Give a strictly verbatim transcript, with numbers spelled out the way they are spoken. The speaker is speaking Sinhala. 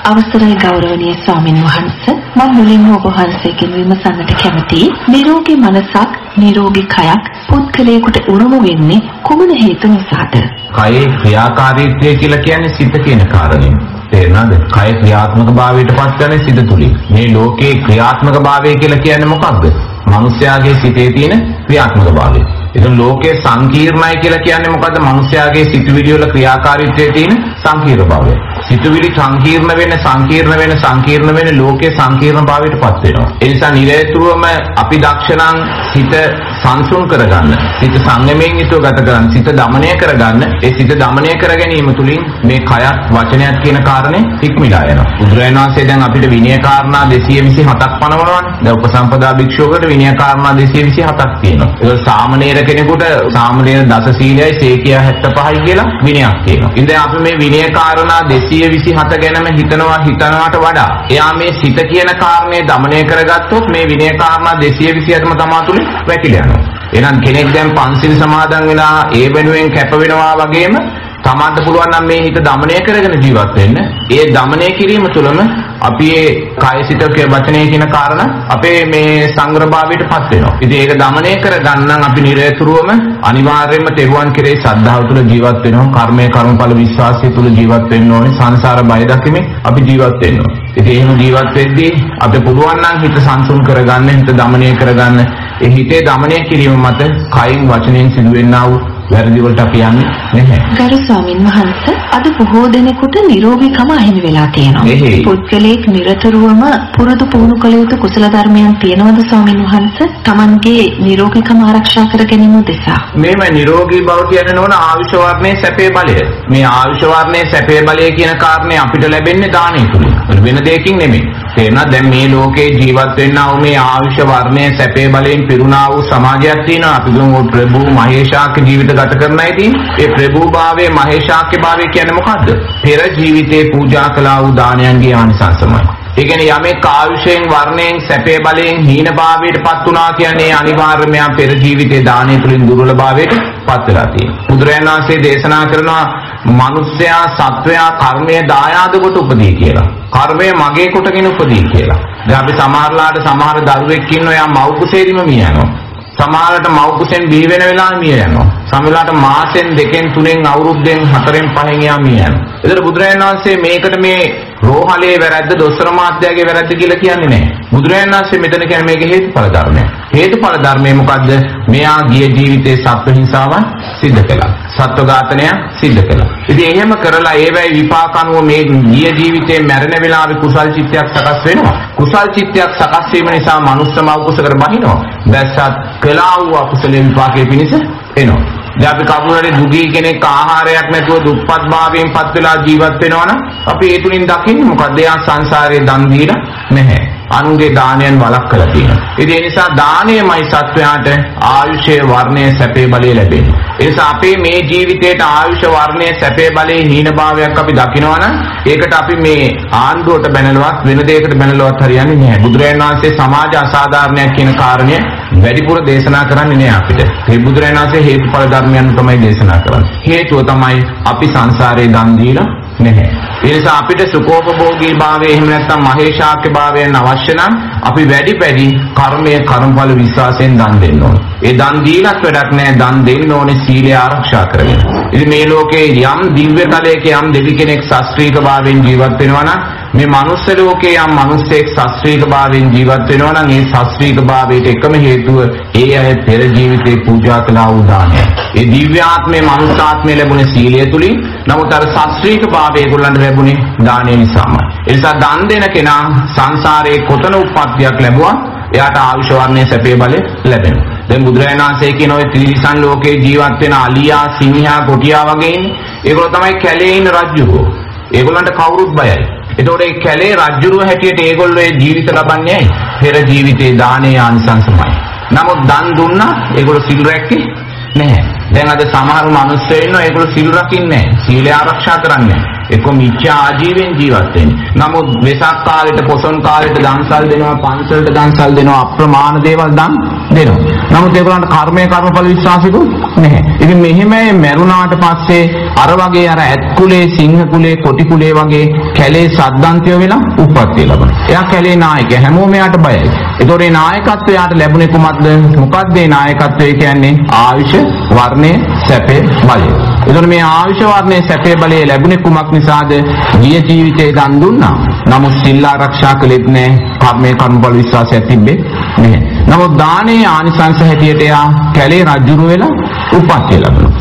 අවසරයි ගෞරවනීය ස්වාමීන් වහන්සේ මම මුලින්ම ඔබ වහන්සේගෙන් විමසන්නට කැමතියි නිරෝගී මනසක් නිරෝගී කයක් පුද්ගලයෙකුට උරුම වෙන්නේ කුමන හේතු නිසාද? කයේ ක්‍රියාකාරීත්වය කියලා කියන්නේ සිත කියන කාරණේ. තේරෙනවද? කය ක්‍රියාත්මක භාවයට පත් කරන්නේ සිත තුලින්. මේ ලෝකේ ක්‍රියාත්මක භාවය කියලා කියන්නේ මොකක්ද? මනුෂ්‍යයාගේ සිතේ තියෙන ක්‍රියාත්මක භාවය. ඉතින් ලෝකේ සංකීර්ණයි කියලා කියන්නේ මොකද්ද? මනුෂ්‍යයාගේ සිතුවිලි වල ක්‍රියාකාරීත්වයේ තියෙන සංකීර්ණ භාවය. සිතුවිලි සංකීර්ණ වෙන සංකීර්ණ වෙන සංකීර්ණ වෙන ලෝකේ සංකීර්ණ භාවයට පත් වෙනවා. ඒ නිසා නිරේතුරුවම අපි දක්ෂණං සිත සංසුන් කරගන්න, සිත සංයමයෙන් යුතුව ගත කරන්න, සිත දමනය කරගන්න. ඒ සිත දමනය කර ගැනීම තුලින් මේ කයත් වචනයත් කියන කාරණේ හික්මිලා යනවා. බුදුරජාණන් වහන්සේ දැන් අපිට විනය කාරණා දෙසිය විසි හතක් පනවනවානේ. දැන් උපසම්පදා භික්ෂුවකට විනය කාරණා දෙසිය විසි හතක් තියෙනවා. ඒක සාමණේර කෙනෙකුට සාමණේර දස සීලයයි සේකියා හැත්තෑ පහයි කියලා විනයක් තියෙනවා. ඉතින් දැන් අපි මේ විනය කාරණා දෙසිය විසි හත ගැනම හිතනවා හිතනවාට වඩා එයා මේ සිත කියන කාරණේ දමනය කරගත්තොත් මේ විනය කාරණා දෙසිය විසි හතම තමා තුලින් වැටිලා යනවා. එහෙනම් කෙනෙක් දැන් පන්සිල් සමාදන් වෙලා ඒ වෙනුවෙන් කැප වෙනවා වගේම තමන්ට පුළුවන් නම් මේ හිත දමනය කරගෙන ජීවත් වෙන්න. ඒ දමනය කිරීම තුළම අපි ඒ කය සිත වචනය කියන කාරණා අපේ මේ සංග්‍රහභාවයට පත් වෙනවා. ඉතින් ඒක දමනය කරගන්න අපි නිරතුරුවම අනිවාර්යයෙන්ම තෙරුවන් කෙරේ ශ්‍රද්ධාව තුළ ජීවත් වෙනවා. කර්මය කර්මඵල විශ්වාසය තුළ ජීවත් වෙන්න ඕනේ. සංසාර බය දකිමින් අපි ජීවත් වෙන්න ඕනේ. ඉතින් එහෙම ජීවත් වෙද්දී අපිට පුළුවන් නම් හිත සංසුන් කරගන්න, හිත දමනය කරගන්න. ඒ හිතේ දමනය කිරීම මත කයින් වචනයෙන් සිදුවෙනා වූ වැරදි වලට අපි යන්නේ නැහැ. ගරු ස්වාමීන් වහන්සේ අද බොහෝ දෙනෙකුට නිරෝගීකම අහිමි වෙලා තියෙනවා. පුද්ගලයෙක් නිරතුරුවම පුරුදු පුහුණු කළ යුතු කුසල ධර්මයන් තියෙනවද ස්වාමීන් වහන්සේ? Tamanගේ නිරෝගීකම ආරක්ෂා කර ගැනීම උදෙසා. මේම නිරෝගී බව කියන්නේ නෝන ආයුෂ වර්ණයේ සැපේ බලය. මේ ආයුෂ වර්ණයේ සැපේ බලය කියන කාරණේ අපිට ලැබෙන්නේ දානෙ තුලින්. වෙන දෙයකින් නෙමෙයි. තේරෙනවද? දැන් මේ ලෝකේ ජීවත් වෙන්නා වූ මේ ආයුෂ වර්ණයේ සැපේ බලයෙන් පිරුණා වූ සමාජයක් තියෙනවා. අපි දුමු ප්‍රභු මහේශාක්‍ය ජීවිත ගත කරන අයදී ඒ ප්‍රභූභාවයේ මහේශාක්‍ය භාවය කියන්නේ මොකද්ද? පෙර ජීවිතේ පූජා කළා වූ දානයන්ගේ ආනිසංසමයි. ඒ කියන්නේ යමෙක් ආයුෂයෙන් වර්ණයෙන් සැපේ බලයෙන් හීන භාවයට පත් වුණා කියන්නේ අනිවාර්යයෙන්ම පෙර ජීවිතේ දානය තුලින් දුර්වල භාවයට පත් වෙලා තියෙනවා. බුදුරජාණන් වහන්සේ දේශනා කරනවා මනුස්සයා සත්වයා කර්මය දායාද කොට උපදී කියලා. කර්මය මගේ කොටගෙන උපදී කියලා. දැන් අපි සමහරලාට සමහර දරුවෙක් ඉන්නවා යා මව් කුසේදීම මිය යනවා. සමහරකට මව් කුසෙන් බිහි වෙන වෙලාවෙ මිය යනවා. සමහරලාට මාසෙන් දෙකෙන් තුනෙන් අවුරුද්දෙන් හතරෙන් පහෙන් යා මිය යනවා. ඒතර බුදුරජාණන් වහන්සේ මේකට මේ රෝහලේ වැරද්ද දොස්තර මාත්‍යාගේ වැරද්ද කියලා කියන්නේ නැහැ. බුදුරජාණන් වහන්සේ මෙතන කියන්නේ මේක හේතුඵල ධර්මයක්. හේතුඵල ධර්මය මොකද්ද? මෙයා ගිය ජීවිතේ සත්ව හිංසාවන් සිද්ධ කළා. සත්ව ඝාතනය සිද්ධ කළා. ඉතින් එහෙම කරලා ඒවැයි විපාක අනුව මේ ගිය ජීවිතේ මැරෙන වෙලාවේ කුසල් චිත්තයක් සකස් වෙනවා. කුසල් චිත්තයක් සකස් වීම නිසා මනුස්ස මව කුසකට බහිනවා. දැස්සත් කළා වූ අකුසලේ විපාකයේ පිණිස එනවා. දැන් අපි කවුරුහරි දුගී කෙනෙක් ආහාරයක් නැතුව දුප්පත් භාවයෙන් පත් වෙලා ජීවත් වෙනවනම් අපි ඒ තුලින් දකින්නේ මොකද? එයා සංසාරේ දන් දීලා නැහැ. අනුගේ දානයන් වළක්වලා තියෙනවා. ඉතින් ඒ නිසා දානයමයි සත්වයාට ආයුෂයේ වර්ණයේ සැපේ බලය ලැබෙන්නේ. ඒ නිසා අපේ මේ ජීවිතේට ආයුෂ වර්ණයේ සැපේ බලයේ හීනභාවයක් අපි දකිනවනම් ඒකට අපි මේ ආණ්ඩුවට බැනලවත් වෙන දෙයකට බැනලවත් හරියන්නේ නැහැ. බුදුරජාණන් වහන්සේ සමාජ අසාධාරණයක් කියන කාරණය වැඩිපුර දේශනා කරන්නේ නැහැ අපිට. ඒ බුදුරජාණන් වහන්සේ හේතුඵල ධර්මයන් තමයි දේශනා කරන්නේ. හේතුව තමයි අපි සංසාරේ දන් දීලා නැහැ. ඒ නිසා අපිට සුඛෝපභෝගී භාවය එහෙම නැත්නම් මහේශාක්‍ය භාවයන් අවශ්‍ය නම් අපි වැඩි වැඩි කර්මය කර්මඵල විශ්වාසයෙන් දන් දෙන්න ඕනේ. ඒ දන් දීලත් වැඩක් නැහැ. දන් දෙන්න ඕනේ සීලය ආරක්ෂා කරගෙන. ඉතින් මේ ලෝකේ යම් දිව්‍ය තලයක යම් දෙවි කෙනෙක් ශාස්ත්‍රීය භාවයෙන් ජීවත් වෙනවා නම් මේ මනුස්ස ලෝකේ යම් මනුස්සයෙක් ශාස්ත්‍රීය භාවයෙන් ජීවත් වෙනවා නම් ඒ ශාස්ත්‍රීය භාවයට එකම හේතුව ඒ අය පෙර ජීවිතේ පූජා කළා වූ දානය. ඒ දිව්‍යාත්මේ මනුස්සාත්මේ ලැබුණේ සීලය තුලින්. නමුත් අර ශාස්ත්‍රීය භාවය ඒගොල්ලන්ට ලැබුණේ දානය නිසාමයි. ඒ නිසා දන් දෙන කෙනා සංසාරේ කොතන උප්පත්තියක් ලැබුවා එයාට ආයුෂ වර්ණයේ සැපේ බලය ලැබෙනවා. දැන් බුදුරජාණන් වහන්සේ කියන ඔය ත්‍රිවිධ ලෝකේ ජීවත් වෙන අලියා සිංහයා කොටියා වගේ ඉන්නේ. ඒගොල්ලෝ තමයි කැලේ ඉන්න රජුරෝ. ඒගොල්ලන්ට කවුරුත් බයයි. ඒතකොට ඒ කැලේ රජුරුව හැටියට ඒගොල්ලෝ ඒ ජීවිත ලබන්නේ පෙර ජීවිතේ දානේ ආනිසංසමයි. නමුත් දන් දුන්නා ඒගොල්ලෝ සිල් රැක්කේ නැහැ. දැන් අද සමහර මිනිස්සු ඉන්නවා ඒගොල්ලෝ සිල් රකින්නේ නැහැ. සීලය ආරක්ෂා කරන්නේ නැහැ. එක්ක මිච්ඡා ආජීවයෙන් ජීවත් වෙන්නේ. නමුත් වෙසක් කාලෙට පොසොන් කාලෙට දන්සල් දෙනවා, පන්සලට දන්සල් දෙනවා, අප්‍රමාණ දේවල් දන් දෙනවා. නමුත් ඒගොල්ලන්ට කර්මය කර්මඵල විශ්වාසිකුත් නැහැ. ඉතින් මෙහෙම මරුණාට පස්සේ අර වගේ අර ඇත් කුලේ, සිංහ කුලේ, කොටි කුලේ වගේ කැලේ සද්දන්තය වෙලා උප්පත්තිය ලබනවා. එයා කැලේ නායකය. හැමෝම එයාට බයයි. ඒතකොට මේ නායකත්වය යාට ලැබුණේ කුමක්ද? මොකක්ද මේ නායකත්වය කියන්නේ? ආයුෂ, වර්ණය, සැපේ, බලය. ඒතකොට මේ ආයුෂ, වර්ණය, සැපේ, බලය ලැබුණේ කුමක් නිසාද? ගිය ජීවිතේ දන් දුන්නා. නමුත් සිල් ආරක්ෂා කළෙත් නැහැ. කර්මයේ කර්මඵල විශ්වාසයක් තිබ්බේ නැහැ. නමුත් දානයේ ආනිසංස හැටියට එයා කැලේ රජුරු වෙලා උප්පත්තිය ලැබුණා.